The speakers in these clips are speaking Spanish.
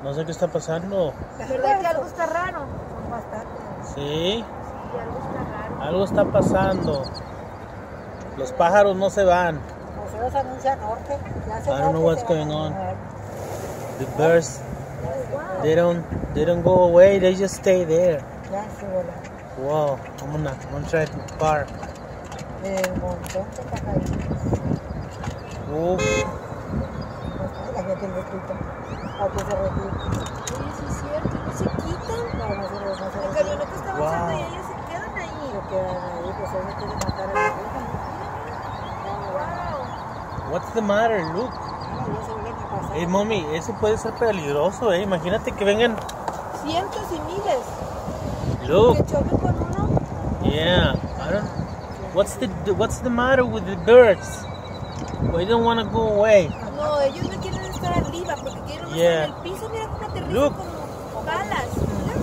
No sé qué está pasando. La verdad que algo está raro. Son bastantes. Sí, Sí, algo está raro. algo está pasando. Los pájaros no se van. Museos anuncia norte. Ya se I don't know what's going on. The birds, they don't go away. They just stay there. Ya se volaron. Wow, I'm gonna try to park. El montón de pajaritos. Uf, La gente le quita. Aquí se retira. Oye, sí es cierto, no se quitan. No, no se La retira. camioneta está avanzando Wow. y ellos se quedan ahí. Se quedan ahí, pues ellos quieren matar a la gente. Wow. what's the matter? Look. Ya se vienen a pasar. Hey, mommy, eso puede ser peligroso, Imagínate que vengan. Cientos y miles. Look. Que choquen con uno. Yeah, I don't. What's the matter with the birds? They don't want to go away. No, ellos no quieren estar arriba porque quieren estar Yeah. en el piso. Mira cómo aterrizan Look. como balas. Mira.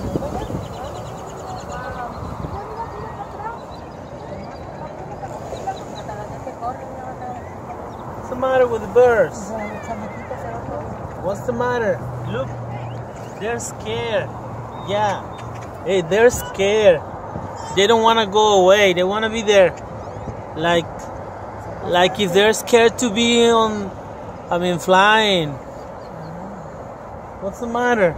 Hasta la gente corre, no va a estar. What's the matter with the birds? Los chamaquitos se van todos. What's the matter? Look, they're scared. Yeah. Hey, they're scared. They don't want to go away. They want to be there. Like if they're scared to be flying. What's the matter?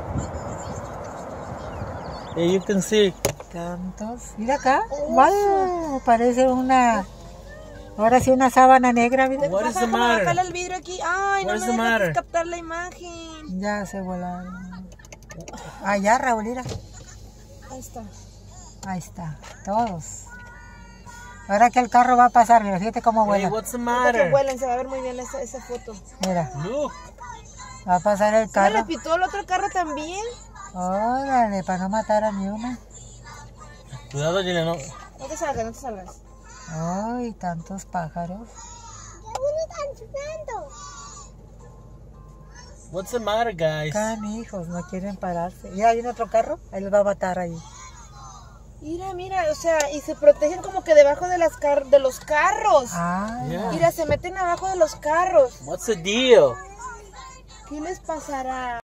Yeah, you can see. Tantos. Mira acá. Wow, parece una. Ahora sí, una sábana negra. Mira. What is the Baja, matter? bájale el vidrio aquí. Ay, no What is me the dejas matter? captar la imagen. Ya se volaron. Allá, Raúl, mira. Ahí está. Ahí está. Todos. Ahora que el carro va a pasar, mira, fíjate cómo Hey, vuela. what's the Ahorita que matter? vuelen, se va a ver muy bien esa foto. Mira, Look. va a pasar el ¿Se le carro. pitó el otro carro también? Órale, para no matar a ni una. Cuidado, Gina, no. No te salgas, no te salgas. Ay, tantos pájaros. What's the matter, guys? Canijos, no quieren pararse. Mira, hay otro carro, ahí los va a matar ahí. Mira, o sea, y se protegen como que debajo de los carros. Ay, Yeah. Mira, se meten abajo de los carros. What's the deal? ¿Qué les pasará?